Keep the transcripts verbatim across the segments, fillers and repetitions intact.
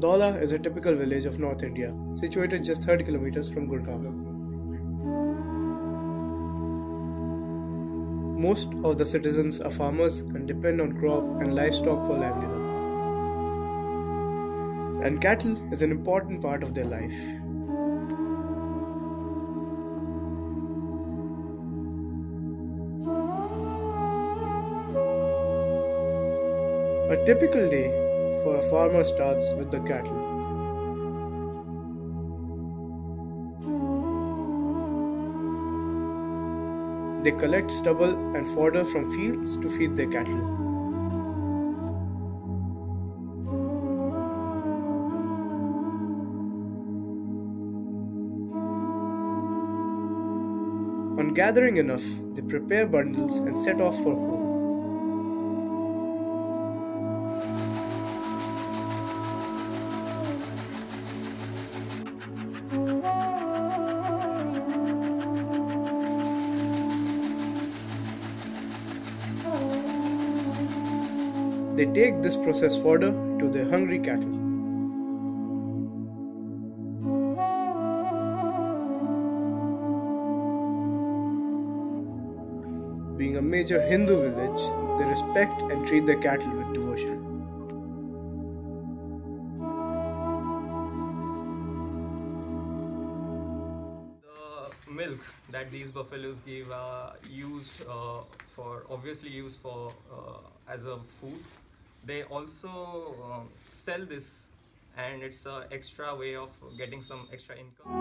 Dola is a typical village of North India, situated just thirty kilometers from Gurgaon. Most of the citizens are farmers and depend on crop and livestock for livelihood. And cattle is an important part of their life. A typical day for a farmer starts with the cattle. They collect stubble and fodder from fields to feed their cattle. On gathering enough, they prepare bundles and set off for home. They take this processed fodder to their hungry cattle. Being a major Hindu village, they respect and treat their cattle with devotion. The milk that these buffaloes give are used uh, for, obviously used for uh, as a food. They also uh, sell this, and it's an extra way of getting some extra income.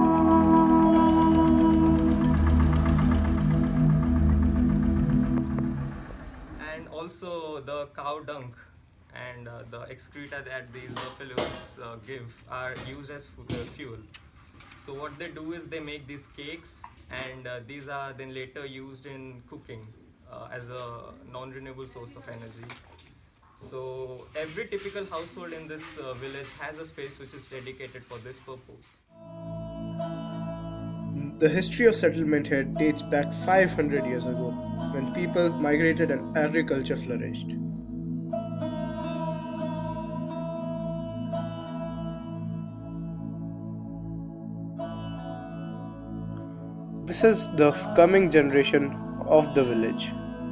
And also the cow dung and uh, the excreta that these buffaloes uh, give are used as uh, fuel. So what they do is they make these cakes, and uh, these are then later used in cooking uh, as a non-renewable source of energy. So every typical household in this uh, village has a space which is dedicated for this purpose. The history of settlement here dates back five hundred years ago, when people migrated and agriculture flourished. This is the coming generation of the village.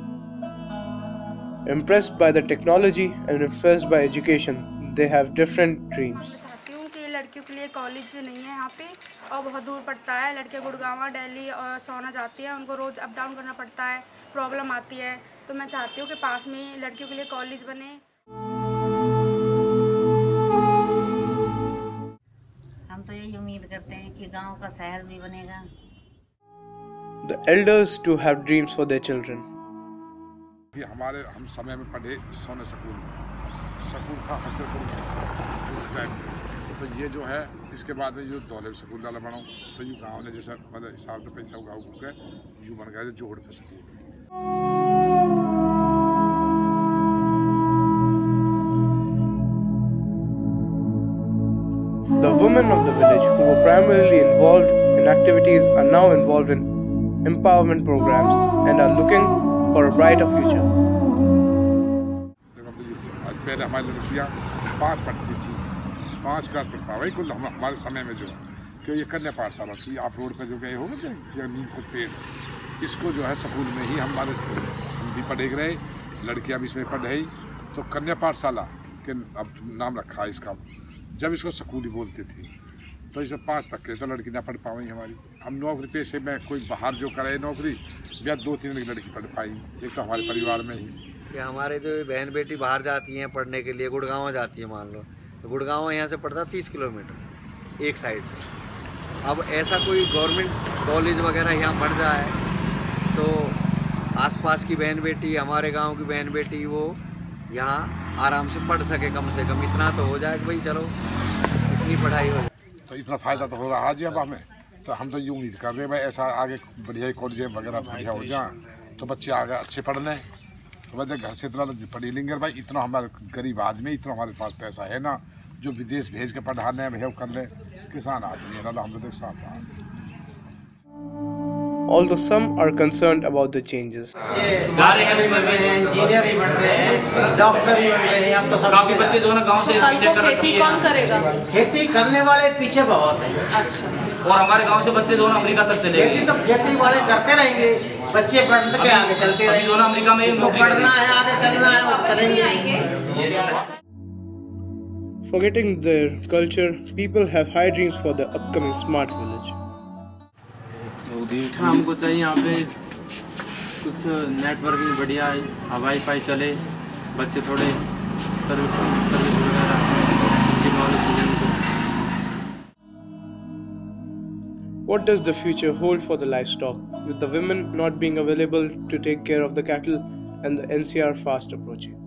Impressed by the technology and impressed by education, they have different dreams. मैं चाहती हूँ कि लड़कियों के लिए college नहीं है यहाँ पे और बहुत दूर पड़ता है। लड़के गुड़गांव, दिल्ली और सोना जाती हैं, उनको रोज़ अप डाउन करना पड़ता है, प्रॉब्लम आती है। तो मैं चाहती हूँ कि पास में ही लड़कियों के लिए कॉलेज बने। हम तो यही उम्मीद करते हैं कि गांव का शहर भी बनेगा। The elders too have dreams for their children. हमारे हम समय में पढ़े सोने स्कूल में, स्कूल था हसरपुर में उस टाइम में। तो ये जो है इसके बाद में जो दौले स्कूल डाला बनाऊँ तो यू गाँव ने जैसा मतलब हिसाब से पैसा उगा उगा के यू बन गया जोड़ पे school. The women of the village who were primarily involved in activities are now involved in empowerment programs and are looking for a brighter future. पहले हमारी लड़कियाँ पाँच पढ़ती थी, पाँच क्लास पढ़ पाई कुल हम हमारे समय में जो कि ये कन्या पाठशाला थी। आप रोड पे जो गए हो नीम कुछ पेड़, इसको जो है स्कूल में ही हमारे हम भी पढ़े रहे, लड़कियाँ भी इसमें पढ़ रही। तो कन्या पाठशाला के अब नाम रखा इसका। जब इसको स्कूल ही बोलते थे तो इसमें पाँच तक के तो लड़की ना पढ़ पाई हमारी। हम नौकरी पेशे में कोई बाहर जो करे नौकरी या दो तीन लड़की पढ़ पाई, एक तो हमारे परिवार में ही कि हमारे जो बहन बेटी बाहर जाती हैं पढ़ने के लिए, गुड़गांव जाती है मान लो, तो गुड़गांव यहाँ से पड़ता तीस किलोमीटर एक साइड से। अब ऐसा कोई गवर्नमेंट कॉलेज वगैरह यहाँ बढ़ जाए तो आसपास की बहन बेटी, हमारे गांव की बहन बेटी वो यहाँ आराम से पढ़ सके, कम से कम इतना तो हो जाए कि भाई चलो इतनी पढ़ाई हो जाए। तो इतना फ़ायदा तो हो रहा है जी अब हमें। तो हम तो ये उम्मीद कर रहे हैं भाई ऐसा आगे बढ़िया कॉलेज वगैरह बढ़िया हो जाए तो बच्चे आगे अच्छे पढ़ लें। तो वैसे घर से इतना पढ़ी लेंगे भाई, इतना हमारे गरीब आदमी, इतना हमारे पास पैसा है ना जो विदेश भेज के पढ़ाने भैया कर ले। किसान आदमी है ना, हम लोग साथ although some are concerned about the changes. जा रहे हैं उसमें भी इंजीनियर ही बन रहे हैं, डॉक्टर ही बन रहे हैं, अब तो सब काफी बच्चे जो है ना गांव से लेकर रखी है। कौन करेगा? खेती करने वाले पीछे बहुत हैं। अच्छा। और हमारे गांव से बच्चे जो है अमेरिका तक चले गए। खेती तो खेती वाले करते रहेंगे, बच्चे पढ़ के आगे चलते रहेंगे। जो है अमेरिका में उनको पढ़ना है, आगे चलना है, वो चलेंगे। Forgetting their culture, people have high dreams for the upcoming smart village. हमको चाहिए यहाँ पे कुछ नेटवर्किंग बढ़िया है, वाईफाई चले, बच्चे थोड़े सर्विस सर्विस वगैरह की नॉलेज मिले उनको। What does the future hold for the livestock, with the women not being available to take care of the cattle and the N C R fast approaching?